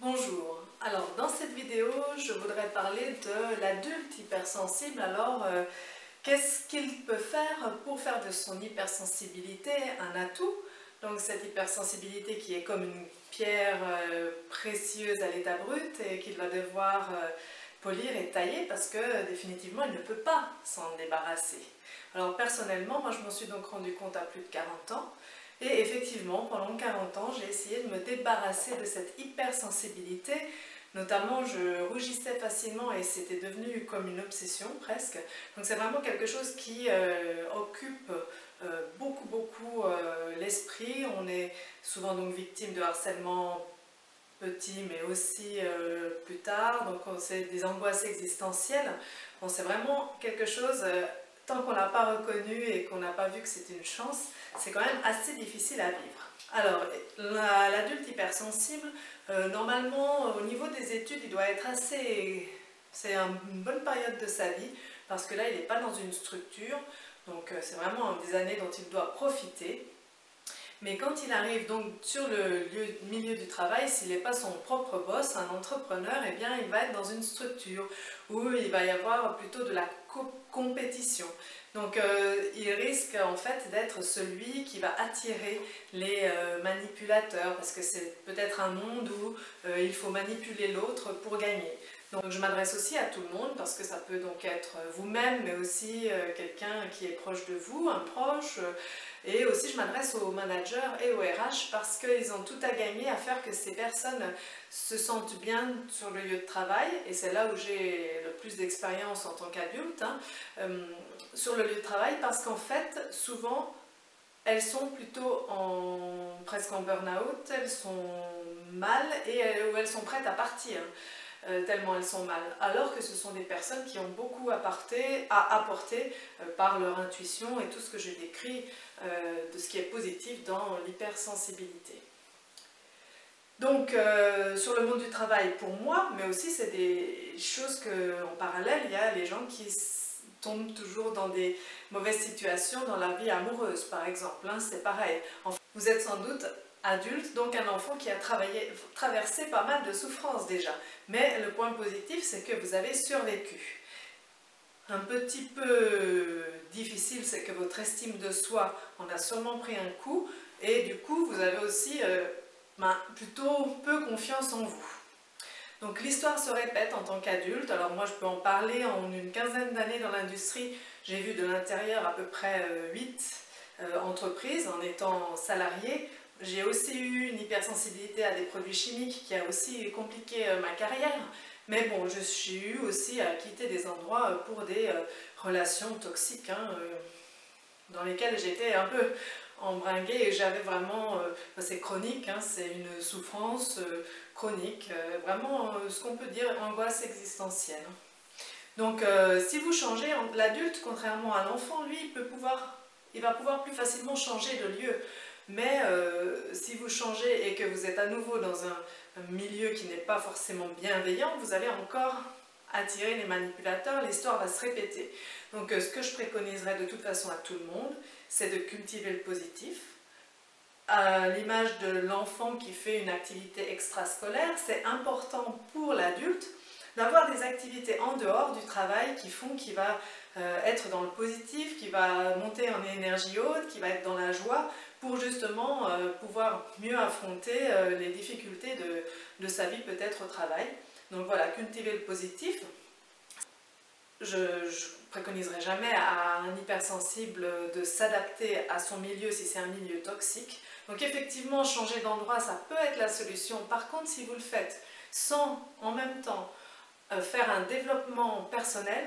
Bonjour, alors dans cette vidéo je voudrais parler de l'adulte hypersensible. Alors qu'est-ce qu'il peut faire pour faire de son hypersensibilité un atout? Donc cette hypersensibilité qui est comme une pierre précieuse à l'état brut et qu'il va devoir polir et tailler parce que définitivement il ne peut pas s'en débarrasser. Alors personnellement, moi je m'en suis donc rendu compte à plus de 40 ans. Et effectivement, pendant 40 ans, j'ai essayé de me débarrasser de cette hypersensibilité. Notamment, je rougissais facilement et c'était devenu comme une obsession presque. Donc c'est vraiment quelque chose qui occupe beaucoup l'esprit. On est souvent donc victime de harcèlement petit, mais aussi plus tard. Donc c'est des angoisses existentielles. Bon, c'est vraiment quelque chose... tant qu'on ne l'a pas reconnu et qu'on n'a pas vu que c'était une chance, c'est quand même assez difficile à vivre. Alors, l'adulte hypersensible, normalement, au niveau des études, il doit être assez... C'est une bonne période de sa vie, parce que là, il n'est pas dans une structure, donc c'est vraiment des années dont il doit profiter. Mais quand il arrive donc sur le milieu du travail, s'il n'est pas son propre boss, un entrepreneur, eh bien il va être dans une structure où il va y avoir plutôt de la compétition. Donc il risque en fait d'être celui qui va attirer les manipulateurs, parce que c'est peut-être un monde où il faut manipuler l'autre pour gagner. Donc je m'adresse aussi à tout le monde, parce que ça peut donc être vous-même, mais aussi quelqu'un qui est proche de vous, un proche. Et aussi je m'adresse aux managers et aux RH, parce qu'ils ont tout à gagner à faire que ces personnes se sentent bien sur le lieu de travail. Et c'est là où j'ai le plus d'expérience en tant qu'adulte, sur le lieu de travail, parce qu'en fait, souvent, elles sont plutôt presque en burn-out, elles sont mal et elles sont prêtes à partir. Tellement elles sont mal, alors que ce sont des personnes qui ont beaucoup à apporter par leur intuition et tout ce que j'ai décrit de ce qui est positif dans l'hypersensibilité. Donc sur le monde du travail pour moi, mais aussi c'est des choses qu'en parallèle, il y a les gens qui tombent toujours dans des mauvaises situations dans la vie amoureuse par exemple, c'est pareil. Vous êtes sans doute adulte, donc un enfant qui a traversé pas mal de souffrances déjà. Mais le point positif, c'est que vous avez survécu. Un petit peu difficile, c'est que votre estime de soi en a sûrement pris un coup, et du coup, vous avez aussi plutôt peu confiance en vous. Donc l'histoire se répète en tant qu'adulte. Alors moi, je peux en parler en une quinzaine d'années dans l'industrie. J'ai vu de l'intérieur à peu près 8 entreprises en étant salarié. J'ai aussi eu une hypersensibilité à des produits chimiques qui a aussi compliqué ma carrière. Mais bon, j'ai eu aussi à quitter des endroits pour des relations toxiques, dans lesquelles j'étais un peu embringuée et j'avais vraiment... c'est chronique, c'est une souffrance chronique, vraiment ce qu'on peut dire angoisse existentielle. Donc si vous changez, l'adulte, contrairement à l'enfant, lui, il va pouvoir plus facilement changer de lieu. Mais si vous changez et que vous êtes à nouveau dans un milieu qui n'est pas forcément bienveillant, vous allez encore attirer les manipulateurs, l'histoire va se répéter. Donc ce que je préconiserais de toute façon à tout le monde, c'est de cultiver le positif. À l'image de l'enfant qui fait une activité extrascolaire, c'est important pour l'adulte d'avoir des activités en dehors du travail qui font qu'il va être dans le positif, qui va monter en énergie haute, qui va être dans la joie, pour justement pouvoir mieux affronter les difficultés de sa vie peut-être au travail. Donc voilà, cultiver le positif. Je ne préconiserai jamais à un hypersensible de s'adapter à son milieu si c'est un milieu toxique. Donc effectivement, changer d'endroit, ça peut être la solution. Par contre, si vous le faites sans en même temps faire un développement personnel,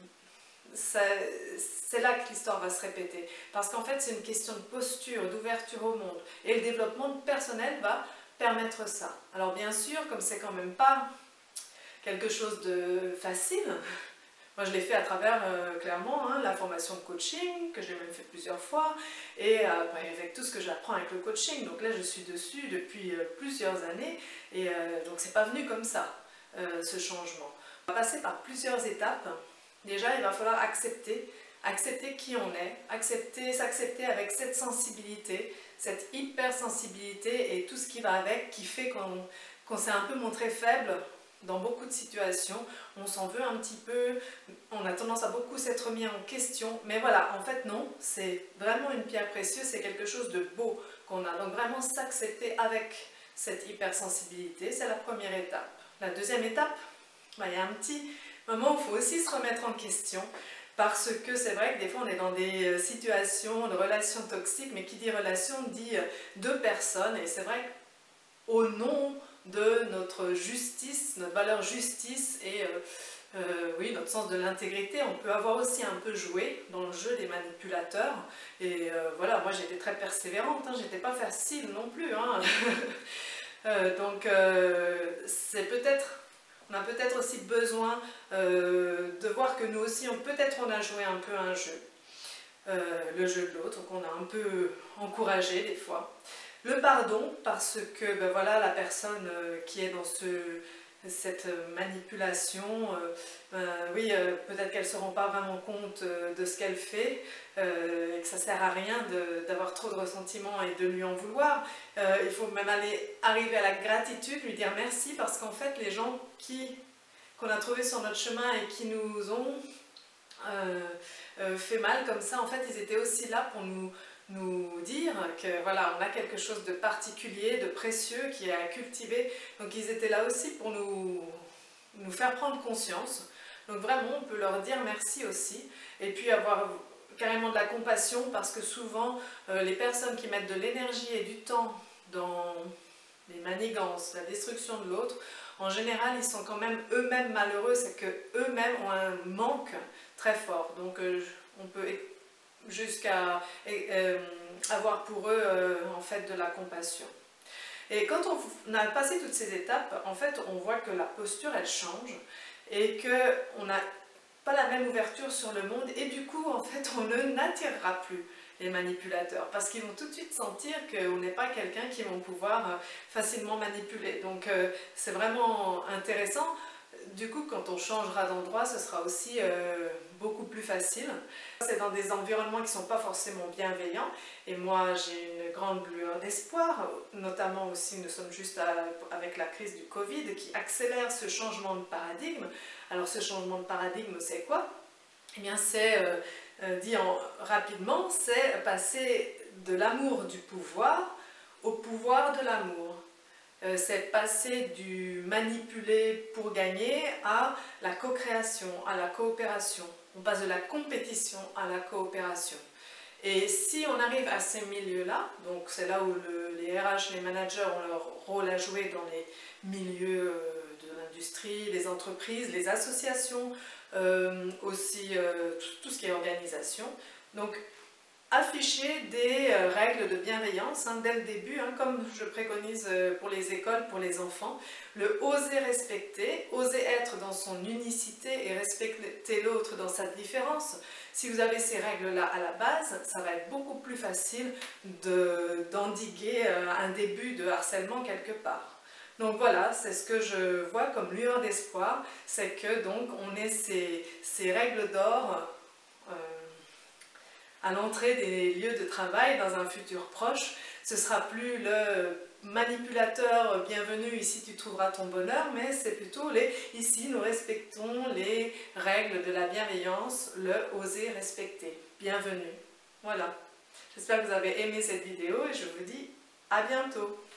c'est là que l'histoire va se répéter. Parce qu'en fait, c'est une question de posture, d'ouverture au monde. Et le développement personnel va permettre ça. Alors bien sûr, comme c'est quand même pas quelque chose de facile, moi je l'ai fait à travers, clairement, la formation de coaching, que j'ai même fait plusieurs fois, et avec tout ce que j'apprends avec le coaching. Donc là, je suis dessus depuis plusieurs années, et donc c'est pas venu comme ça, ce changement. On va passer par plusieurs étapes. Déjà, il va falloir accepter qui on est, s'accepter avec cette sensibilité, cette hypersensibilité et tout ce qui va avec, qui fait qu'on qu'on s'est un peu montré faible dans beaucoup de situations, on s'en veut un petit peu, on a tendance à beaucoup s'être mis en question, mais voilà, en fait non, c'est vraiment une pierre précieuse, c'est quelque chose de beau qu'on a, donc vraiment s'accepter avec cette hypersensibilité, c'est la première étape. La deuxième étape, il y a un petit moment où il faut aussi se remettre en question, parce que c'est vrai que des fois on est dans des situations de relations toxiques, mais qui dit relation dit deux personnes, et c'est vrai qu'au nom de notre justice, notre valeur justice et oui, notre sens de l'intégrité, on peut avoir aussi un peu joué dans le jeu des manipulateurs. Et voilà, moi j'étais très persévérante, hein, j'étais pas facile non plus. Hein. Donc c'est peut-être, on a peut-être aussi besoin de voir que nous aussi, peut-être on a joué un peu un jeu, le jeu de l'autre, qu'on a un peu encouragé des fois. Le pardon, parce que ben voilà, la personne qui est dans cette manipulation, oui, peut-être qu'elle ne se rend pas vraiment compte de ce qu'elle fait, et que ça ne sert à rien d'avoir trop de ressentiment et de lui en vouloir. Il faut même arriver à la gratitude, lui dire merci, parce qu'en fait, les gens qu'on a trouvés sur notre chemin et qui nous ont fait mal comme ça, en fait, ils étaient aussi là pour nous dire que voilà, on a quelque chose de particulier, de précieux qui est à cultiver. Donc ils étaient là aussi pour nous faire prendre conscience. Donc vraiment, on peut leur dire merci aussi. Et puis avoir carrément de la compassion, parce que souvent, les personnes qui mettent de l'énergie et du temps dans les manigances, la destruction de l'autre, en général, ils sont quand même eux-mêmes malheureux. C'est qu'eux-mêmes ont un manque très fort. Donc on peut jusqu'à avoir pour eux en fait de la compassion. Et quand on a passé toutes ces étapes, en fait on voit que la posture elle change et qu'on n'a pas la même ouverture sur le monde, et du coup en fait on n'attirera plus les manipulateurs, parce qu'ils vont tout de suite sentir qu'on n'est pas quelqu'un qu'ils vont pouvoir facilement manipuler. Donc c'est vraiment intéressant. Du coup, quand on changera d'endroit, ce sera aussi beaucoup plus facile. C'est dans des environnements qui ne sont pas forcément bienveillants. Et moi, j'ai une grande lueur d'espoir, notamment aussi, nous sommes juste avec la crise du Covid, qui accélère ce changement de paradigme. Alors, ce changement de paradigme, c'est quoi? Eh bien, c'est, dit rapidement, c'est passer de l'amour du pouvoir au pouvoir de l'amour. C'est passer du manipuler pour gagner à la co-création, à la coopération. On passe de la compétition à la coopération. Et si on arrive à ces milieux-là, donc c'est là où les RH, les managers ont leur rôle à jouer dans les milieux de l'industrie, les entreprises, les associations, aussi tout ce qui est organisation. Donc, afficher des règles de bienveillance dès le début, comme je préconise pour les écoles, pour les enfants. Le oser respecter, oser être dans son unicité et respecter l'autre dans sa différence. Si vous avez ces règles-là à la base, ça va être beaucoup plus facile d'endiguer un début de harcèlement quelque part. Donc voilà, c'est ce que je vois comme lueur d'espoir, c'est que donc on ait ces règles d'or à l'entrée des lieux de travail dans un futur proche. Ce ne sera plus le manipulateur bienvenue, ici tu trouveras ton bonheur, mais c'est plutôt ici nous respectons les règles de la bienveillance, le oser respecter. Bienvenue. Voilà. J'espère que vous avez aimé cette vidéo et je vous dis à bientôt.